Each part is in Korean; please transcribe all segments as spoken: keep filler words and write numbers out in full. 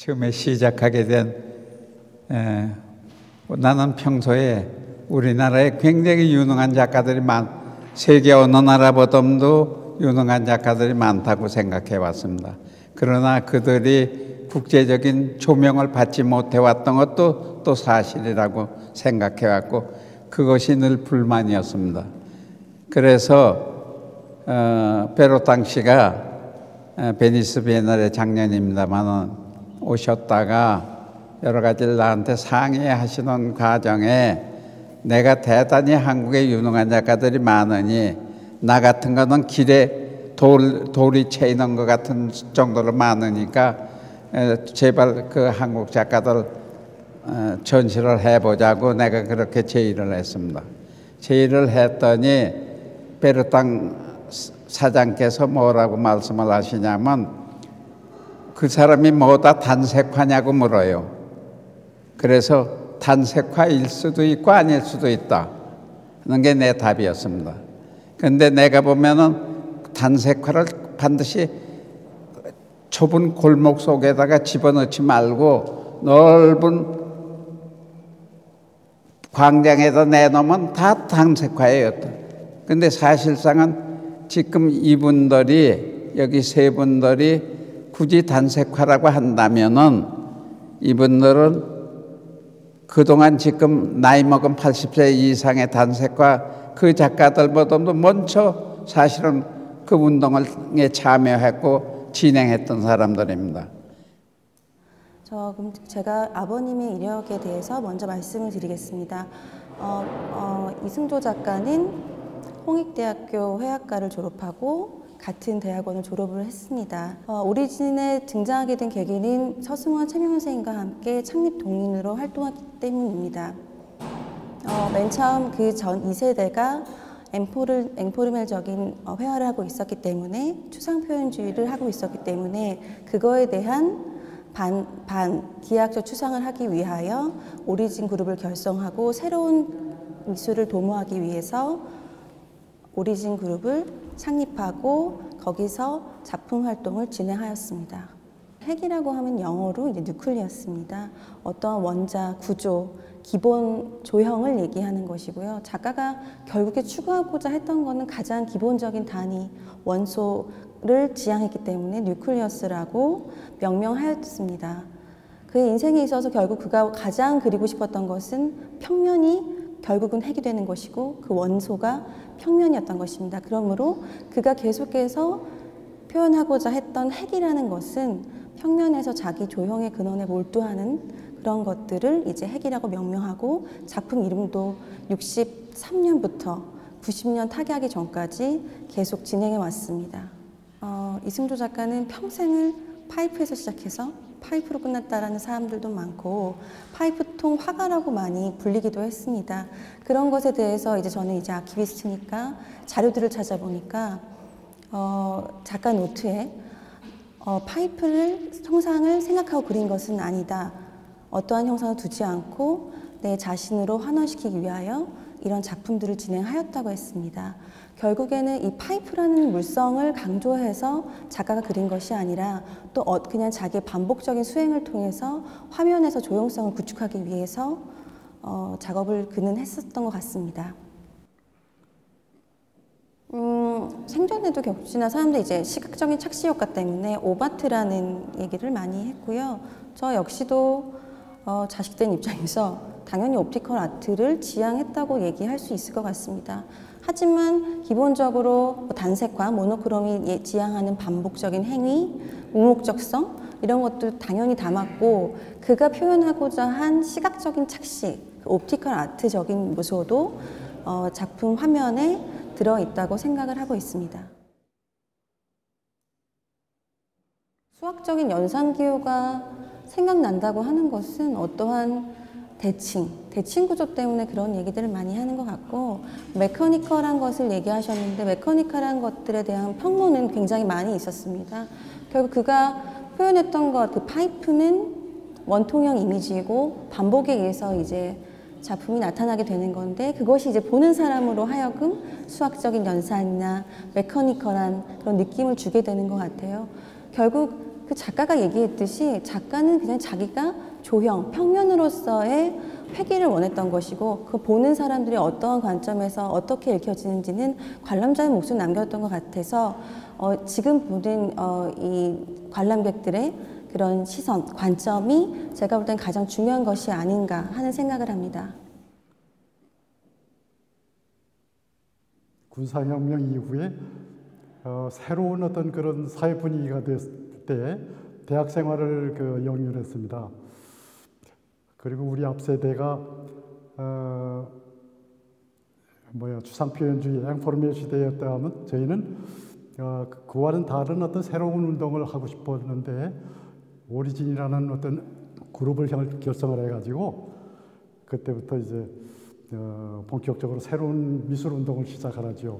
처음에 시작하게 된 에, 나는 평소에 우리나라에 굉장히 유능한 작가들이 많, 세계 어느 나라보다도 유능한 작가들이 많다고 생각해 왔습니다. 그러나 그들이 국제적인 조명을 받지 못해 왔던 것도 또 사실이라고 생각해 왔고 그것이 늘 불만이었습니다. 그래서 어, 베로탕 씨가 어, 베니스 비엔날레 작년입니다만 오셨다가 여러 가지를 나한테 상의하시는 과정에 내가 대단히 한국에 유능한 작가들이 많으니 나 같은 거는 길에 돌, 돌이 채이는 것 같은 정도로 많으니까 제발 그 한국 작가들 전시를 해보자고 내가 그렇게 제의를 했습니다. 제의를 했더니 베르탕 사장께서 뭐라고 말씀을 하시냐면 그 사람이 뭐다 단색화냐고 물어요. 그래서 단색화일 수도 있고 아닐 수도 있다 하는 게 내 답이었습니다. 그런데 내가 보면은 단색화를 반드시 좁은 골목 속에다가 집어넣지 말고 넓은 광장에다 내놓으면 다 단색화예요. 근데 사실상은 지금 이분들이 여기 세 분들이 굳이 단색화라고 한다면은 이분들은 그동안 지금 나이 먹은 팔십 세 이상의 단색화 그 작가들보다도 먼저 사실은 그 운동에 참여했고 진행했던 사람들입니다. 저 그럼 제가 아버님의 이력에 대해서 먼저 말씀을 드리겠습니다. 어, 어, 이승조 작가는 홍익대학교 회화과를 졸업하고 같은 대학원을 졸업을 했습니다. 어, 오리진에 등장하게 된 계기는 서승원 최명훈 선생님과 함께 창립 동인으로 활동했기 때문입니다. 어, 맨 처음 그 전 이 세대가 엠포를, 엠포르멜적인 회화를 하고 있었기 때문에 추상표현주의를 하고 있었기 때문에 그거에 대한 반, 반 기하학적 추상을 하기 위하여 오리진 그룹을 결성하고 새로운 미술을 도모하기 위해서 오리진 그룹을 창립하고 거기서 작품 활동을 진행하였습니다. 핵이라고 하면 영어로 이제 뉴클리어스입니다. 어떠한 원자, 구조, 기본 조형을 얘기하는 것이고요. 작가가 결국에 추구하고자 했던 것은 가장 기본적인 단위, 원소를 지향했기 때문에 뉴클리어스라고 명명하였습니다. 그의 인생에 있어서 결국 그가 가장 그리고 싶었던 것은 평면이 결국은 핵이 되는 것이고 그 원소가 평면이었던 것입니다. 그러므로 그가 계속해서 표현하고자 했던 핵이라는 것은 평면에서 자기 조형의 근원에 몰두하는 그런 것들을 이제 핵이라고 명명하고 작품 이름도 육십삼 년부터 구십 년 타계하기 전까지 계속 진행해 왔습니다. 어, 이승조 작가는 평생을 파이프에서 시작해서 파이프로 끝났다라는 사람들도 많고 파이프통 화가라고 많이 불리기도 했습니다. 그런 것에 대해서 이제 저는 이제 아키비스트니까 자료들을 찾아보니까 어, 작가 노트에 어, 파이프를 형상을 생각하고 그린 것은 아니다. 어떠한 형상을 두지 않고 내 자신으로 환원시키기 위하여 이런 작품들을 진행하였다고 했습니다. 결국에는 이 파이프라는 물성을 강조해서 작가가 그린 것이 아니라 또 그냥 자기의 반복적인 수행을 통해서 화면에서 조형성을 구축하기 위해서 어, 작업을 그는 했었던 것 같습니다. 음, 생전에도 격지나 사람들이 이제 시각적인 착시 효과 때문에 오바트라는 얘기를 많이 했고요. 저 역시도 어, 자식된 입장에서 당연히 옵티컬 아트를 지향했다고 얘기할 수 있을 것 같습니다. 하지만 기본적으로 단색화, 모노크롬이 지향하는 반복적인 행위, 우목적성 이런 것도 당연히 담았고 그가 표현하고자 한 시각적인 착시, 옵티컬 아트적인 요소도 어, 작품 화면에 들어있다고 생각을 하고 있습니다. 수학적인 연산기호가 생각난다고 하는 것은 어떠한 대칭, 대칭 구조 때문에 그런 얘기들을 많이 하는 것 같고 메커니컬한 것을 얘기하셨는데 메커니컬한 것들에 대한 평론은 굉장히 많이 있었습니다. 결국 그가 표현했던 것, 그 파이프는 원통형 이미지이고 반복에 의해서 이제 작품이 나타나게 되는 건데 그것이 이제 보는 사람으로 하여금 수학적인 연산이나 메커니컬한 그런 느낌을 주게 되는 것 같아요. 결국 그 작가가 얘기했듯이 작가는 그냥 자기가 조형, 평면으로서의 회귀를 원했던 것이고 그 보는 사람들이 어떠한 관점에서 어떻게 읽혀지는지는 관람자의 몫을 남겼던 것 같아서 어, 지금 보는 어, 이 관람객들의 그런 시선, 관점이 제가 볼 땐 가장 중요한 것이 아닌가 하는 생각을 합니다. 군사혁명 이후에 어, 새로운 어떤 그런 사회 분위기가 됐을 때 대학 생활을 그 영위했습니다. 그리고 우리 앞 세대가 어, 뭐야 추상표현주의 앵포르메 시대였다 하면 저희는 어, 그와는 다른 어떤 새로운 운동을 하고 싶었는데 오리진이라는 어떤 그룹을 결성을 해가지고 그때부터 이제 어, 본격적으로 새로운 미술 운동을 시작하라죠.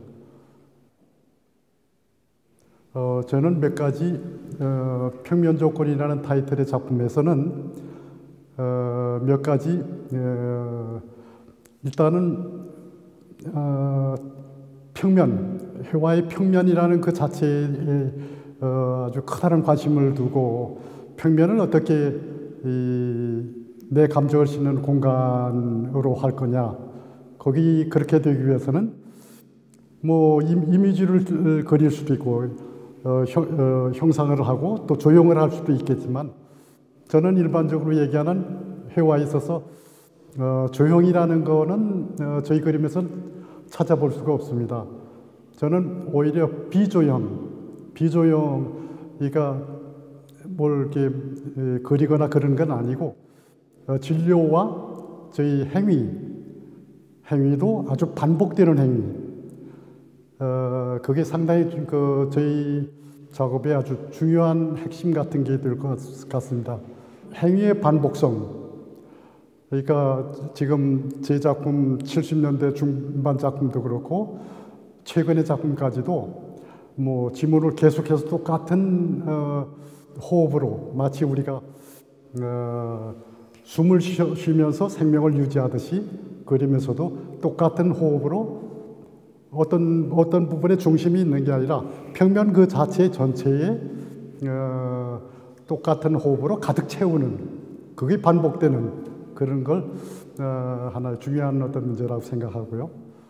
어, 저는 몇 가지 어, 평면 조건이라는 타이틀의 작품에서는 어, 몇 가지 어, 일단은 어, 평면, 회화의 평면이라는 그 자체에 어, 아주 커다란 관심을 두고 평면을 어떻게 이, 내 감정을 싣는 공간으로 할 거냐. 거기 그렇게 되기 위해서는 뭐 이미지를 그릴 수도 있고 어, 형, 어, 형상을 하고 또 조형을 할 수도 있겠지만 저는 일반적으로 얘기하는 회화에 있어서 어, 조형이라는 거는 어, 저희 그림에서는 찾아볼 수가 없습니다. 저는 오히려 비조형, 비조형, 그러니까 뭘 이렇게 에, 그리거나 그런 건 아니고 어, 진료와 저희 행위, 행위도 아주 반복되는 행위. 어, 그게 상당히 그 저희 작업의 아주 중요한 핵심 같은 게 될 것 같습니다. 행위의 반복성. 그러니까 지금 제 작품 칠십 년대 중반 작품도 그렇고 최근의 작품까지도 뭐 지문을 계속해서 똑같은 어, 호흡으로 마치 우리가 어, 숨을 쉬, 쉬면서 생명을 유지하듯이 그림에서도 똑같은 호흡으로 어떤 어떤 부분에 중심이 있는 게 아니라 평면 그 자체 전체에 어, 똑같은 호흡으로 가득 채우는 그게 반복되는 그런 걸 어, 하나의 중요한 어떤 문제라고 생각하고요.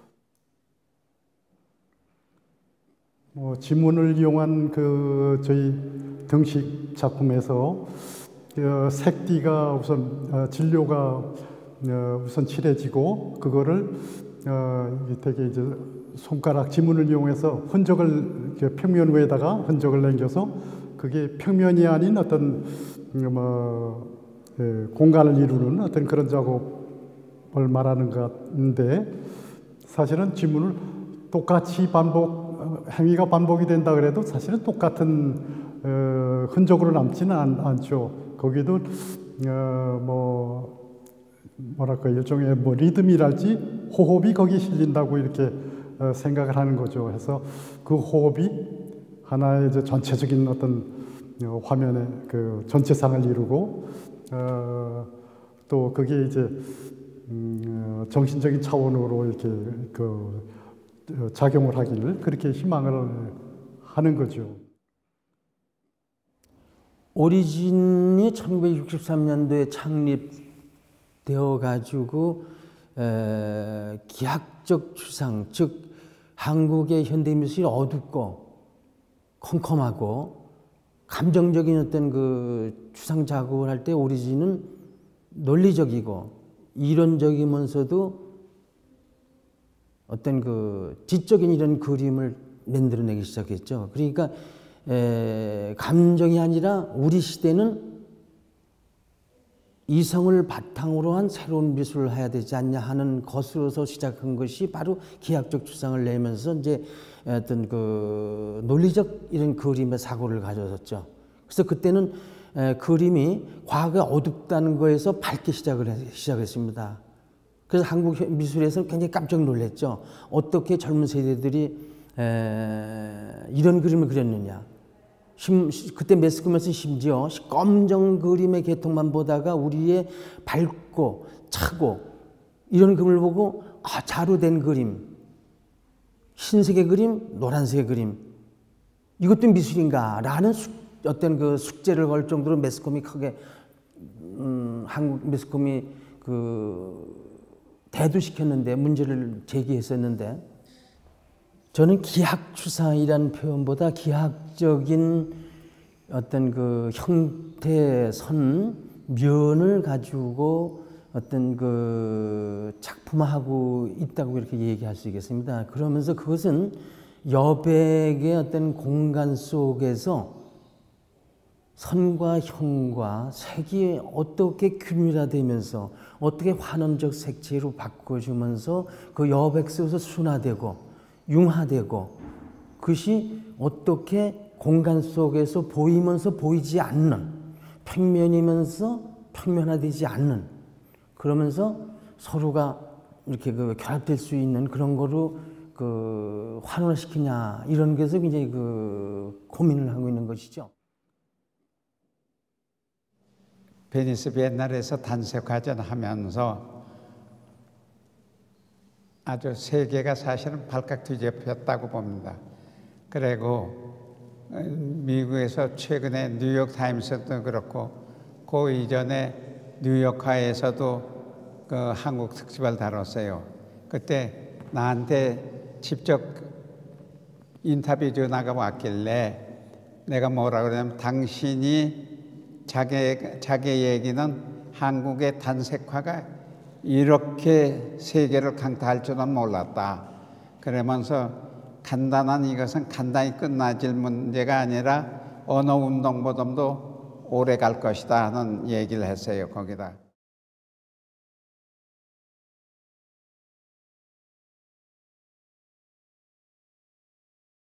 뭐 지문을 이용한 그 저희 등식 작품에서 어, 색띠가 우선 어, 진료가 어, 우선 칠해지고 그거를 어, 되게 이제 손가락 지문을 이용해서 흔적을 평면 위에다가 흔적을 남겨서 그게 평면이 아닌 어떤 뭐 예, 공간을 이루는 어떤 그런 작업을 말하는 것 같은데 사실은 지문을 똑같이 반복 행위가 반복이 된다 그래도 사실은 똑같은 어, 흔적으로 남지는 않, 않죠. 거기도 어, 뭐 뭐랄까 일종의 뭐 리듬이랄지 호흡이 거기 실린다고 이렇게 어, 생각을 하는 거죠. 해서 그 호흡이 하나의 이제 전체적인 어떤 어, 화면의 그 전체상을 이루고 어, 또 그게 이제 음, 어, 정신적인 차원으로 이렇게 그 어, 작용을 하기를 그렇게 희망을 하는 거죠. 오리진이 천구백육십삼 년도에 창립되어 가지고 에, 기하학적 추상, 즉 한국의 현대미술이 어둡고 컴컴하고 감정적인 어떤 그 추상 작업을 할 때 오리진은 논리적이고 이론적이면서도 어떤 그 지적인 이런 그림을 만들어내기 시작했죠. 그러니까 에, 감정이 아니라 우리 시대는 이성을 바탕으로 한 새로운 미술을 해야 되지 않냐 하는 것으로서 시작한 것이 바로 기하학적 추상을 내면서 이제 어떤 그 논리적 이런 그림의 사고를 가졌었죠. 그래서 그때는 에, 그림이 과거가 어둡다는 거에서 밝게 시작을 해, 시작했습니다. 그래서 한국 미술에서는 굉장히 깜짝 놀랐죠. 어떻게 젊은 세대들이 에, 이런 그림을 그렸느냐. 심, 그때 매스컴에서 심지어 검정 그림의 계통만 보다가 우리의 밝고 차고 이런 그림을 보고 아, 자루된 그림, 흰색의 그림, 노란색의 그림 이것도 미술인가 라는 어떤 그 숙제를 걸 정도로 매스컴이 크게 음, 한국 매스컴이 그 대두시켰는데 문제를 제기했었는데 저는 기하추사이라는 표현보다 기하학적인 어떤 그 형태선 면을 가지고 어떤 그 작품화하고 있다고 이렇게 얘기할 수 있겠습니다. 그러면서 그것은 여백의 어떤 공간 속에서 선과 형과 색이 어떻게 균일화되면서 어떻게 환원적 색채로 바꿔주면서 그 여백 속에서 순화되고 융화되고 그것이 어떻게 공간 속에서 보이면서 보이지 않는 평면이면서 평면화되지 않는 그러면서 서로가 이렇게 그 결합될 수 있는 그런 거로 그 환원시키냐 이런 게서 굉장히 그 고민을 하고 있는 것이죠. 베니스 비엔날에서 단색화전 하면서 아주 세계가 사실은 발칵 뒤집혔다고 봅니다. 그리고 미국에서 최근에 뉴욕 타임스도 그렇고 그 이전에 뉴욕화에서도 그 한국 특집을 다뤘어요. 그때 나한테 직접 인터뷰 전화가 왔길래 내가 뭐라 그러냐면 당신이 자기, 자기 얘기는 한국의 단색화가 이렇게 세계를 강타할 줄은 몰랐다. 그러면서 간단한 이것은 간단히 끝나질 문제가 아니라 언어 운동보다도 오래 갈 것이다 하는 얘기를 했어요, 거기다.